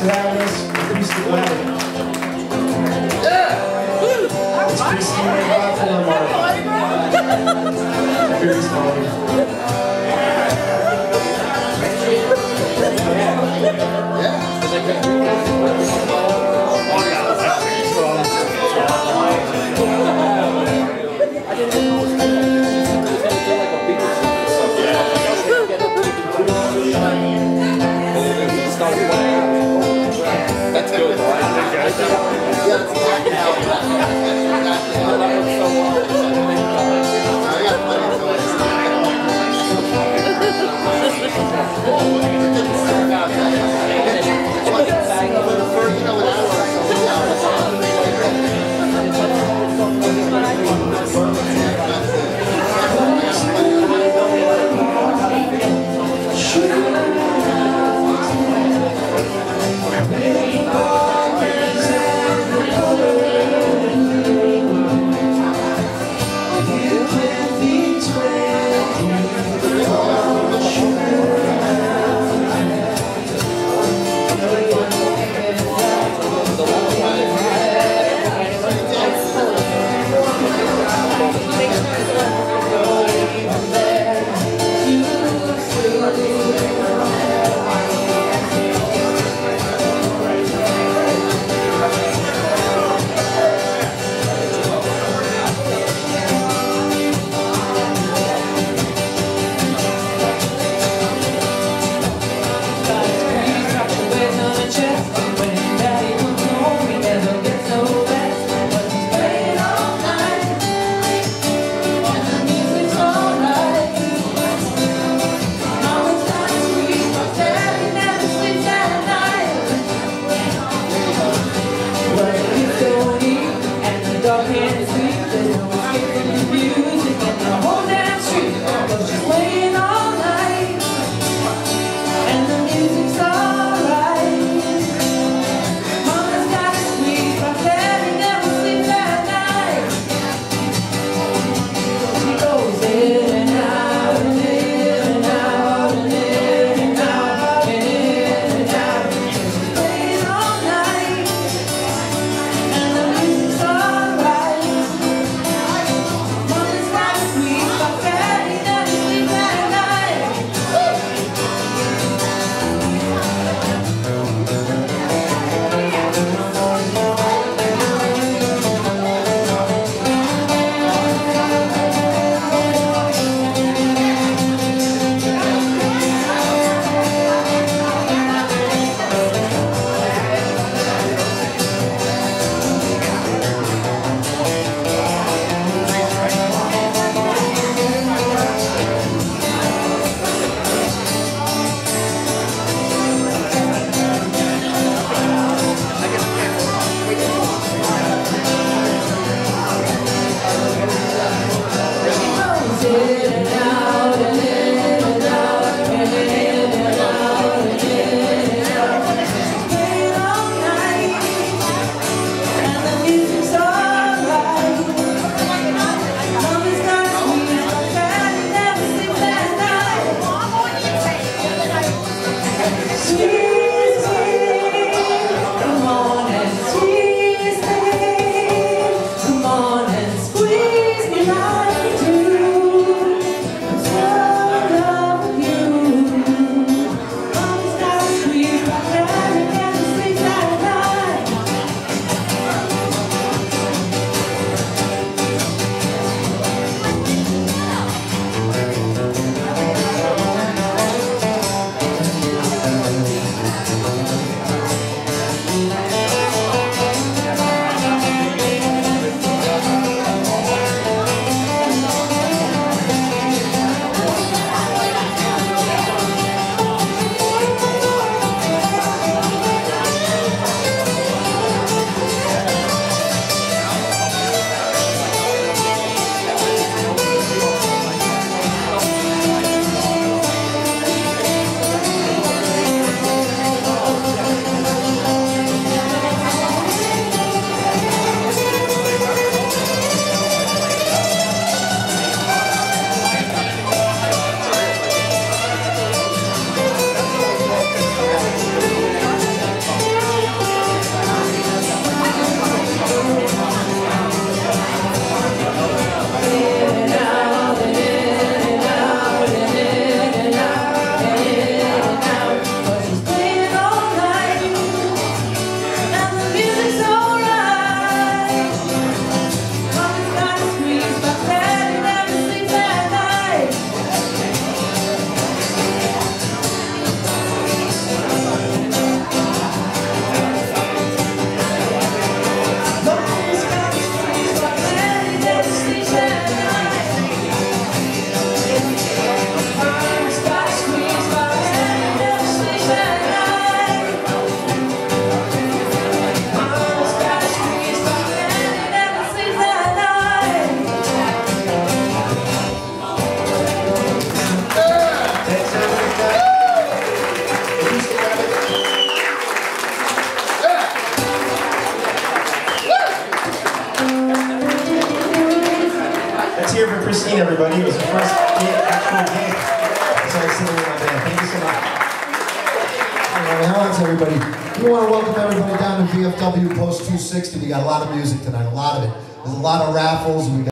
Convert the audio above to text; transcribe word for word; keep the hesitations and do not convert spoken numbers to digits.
for having us. Acoustic Wabbit. Yeah! It's Christine and Bob Philharmonic. Very small. That's good. Yeah, Christine, everybody. It was the first gig, actual gig. So I was sitting with my band. Thank you so much. All right, how is everybody? We want to welcome everybody down to V F W Post two sixty. We got a lot of music tonight, a lot of it. There's a lot of raffles. We got